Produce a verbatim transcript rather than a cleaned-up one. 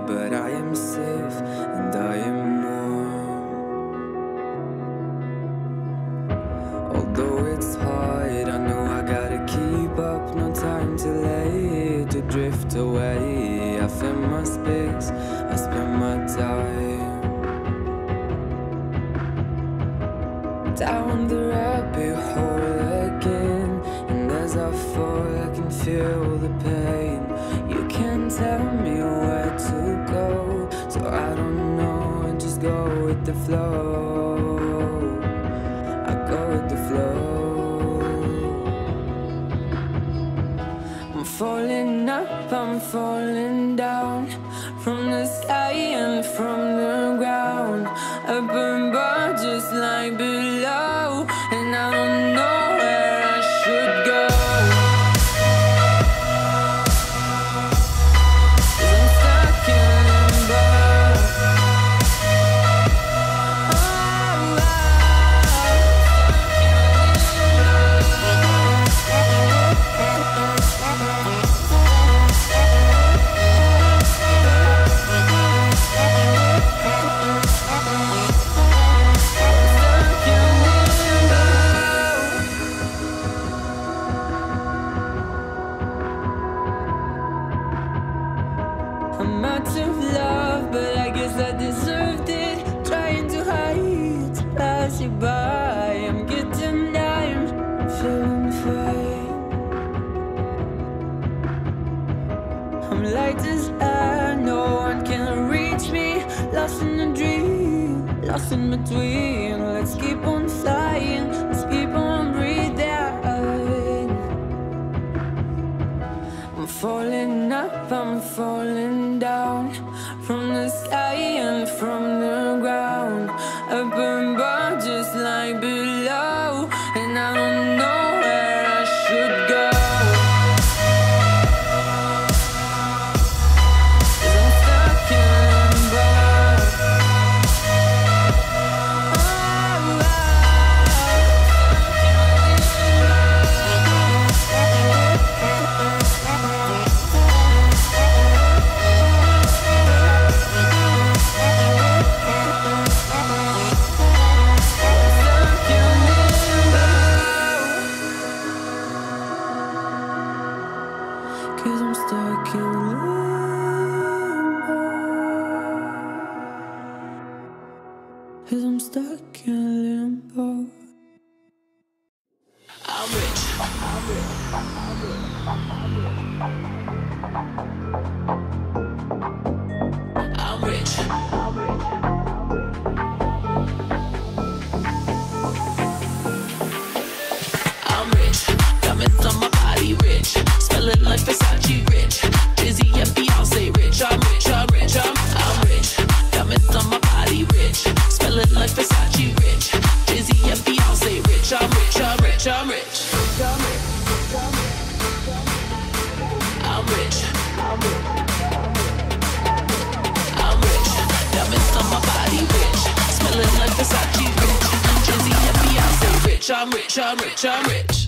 but I am safe and I am warm. Although it's hard, I know I gotta keep up. No time to lay to drift away. I fill my space, I spend my time down the rabbit hole again. And as I fall, I can feel the pain. You can't tell me where to go, so I don't know, I just go with the flow. I go with the flow. I'm falling up, I'm falling down, from the sky and from the ground. Up above just like below, and I don't know where I should go. I'm out of love, but I guess I deserved it. Trying to hide, to pass you by. I'm getting down, I'm feeling fine. I'm light as air, no one can reach me. Lost in a dream, lost in between. Let's keep on flying, let's keep on breathing. I'm falling up, I'm falling down, from the sky and from the ground. Up above just like below, and I don't know where I should go. Cause I'm stuck in limbo. Cause I'm stuck in limbo. I'm rich. I'm rich. I'm rich. I'm rich. I'm rich. I'm rich. Diamonds on my body, rich. Smelling like Versace, rich. Jay-Z and Beyonce, rich. I'm rich, I'm rich, I'm, I'm rich. Diamonds on my body, rich. Smelling like Versace, rich. Jay-Z and Beyonce, rich. I'm rich, I'm rich, I'm rich. I'm rich. I'm rich. Diamonds on my body, rich. Smelling like Versace, rich. Jay-Z and Beyonce, rich. I'm rich, I'm rich, I'm rich.